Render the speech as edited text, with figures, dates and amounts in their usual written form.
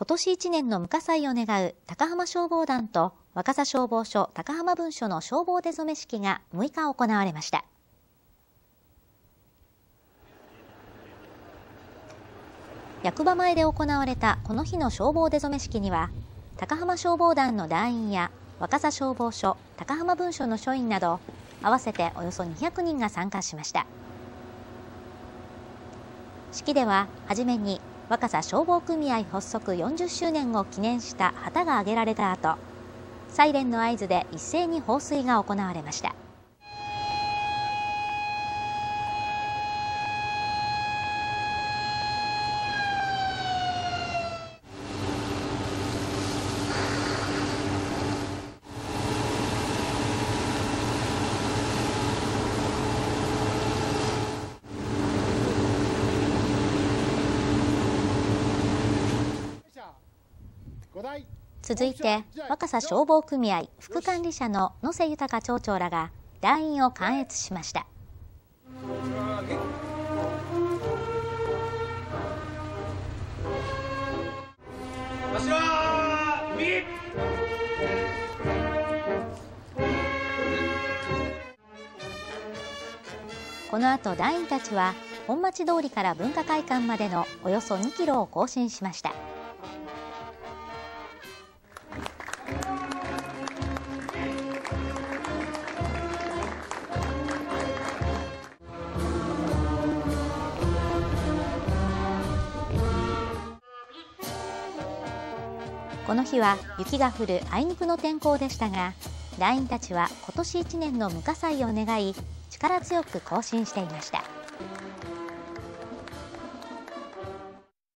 今年1年の無火災を願う高浜消防団と若狭消防署高浜分署の消防出初め式が6日行われました。役場前で行われたこの日の消防出初め式には、高浜消防団の団員や若狭消防署高浜分署の署員など合わせておよそ200人が参加しました。式でははじめに若狭消防組合発足40周年を記念した旗が揚げられた後、サイレンの合図で一斉に放水が行われました。続いて若狭消防組合副管理者の野瀬豊町長らが団員を観閲しました。この後団員たちは本町通りから文化会館までのおよそ2キロを行進しました。この日は雪が降るあいにくの天候でしたが、団員たちは今年1年の無火災を願い、力強く行進していました。